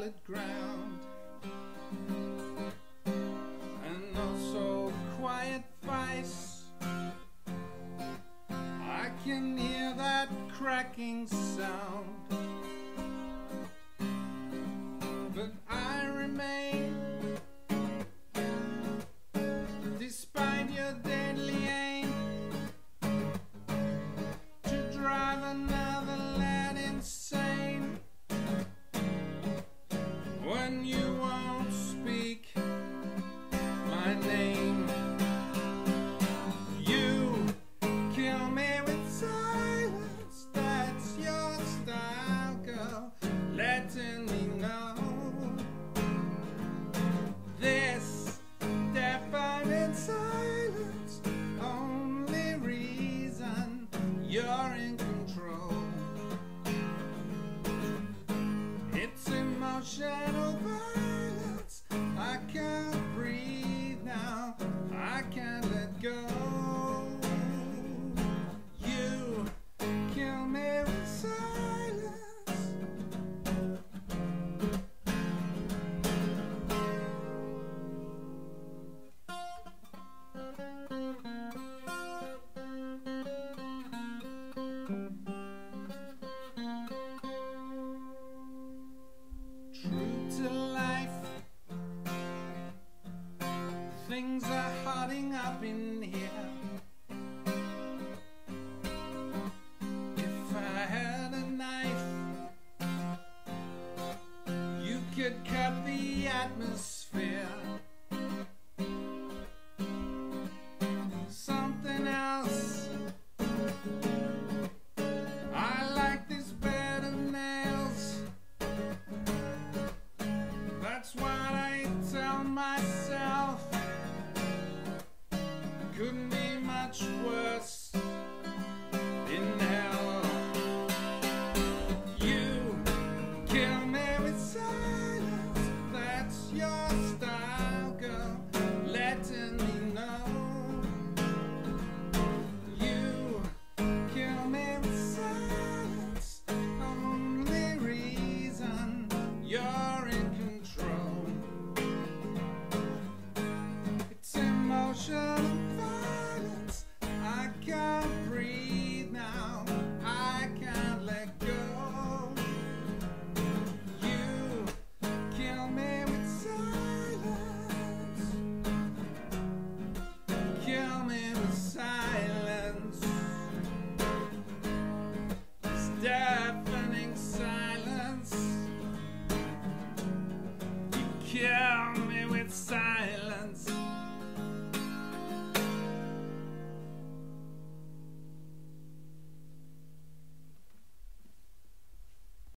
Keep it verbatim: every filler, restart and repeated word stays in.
solid ground, and also quiet vice. I can hear that cracking sound, but I remain despite your deadly aim to drive another lad insane. When you won't speak my name, you kill me with silence. That's your style, girl, letting me know this definite silence, only reason you're in control. It's emotional violence. I can't breathe now, I can't let go. You kill me with silence. True to life, things are hotting up in here. If I had a knife, you could cut the atmosphere.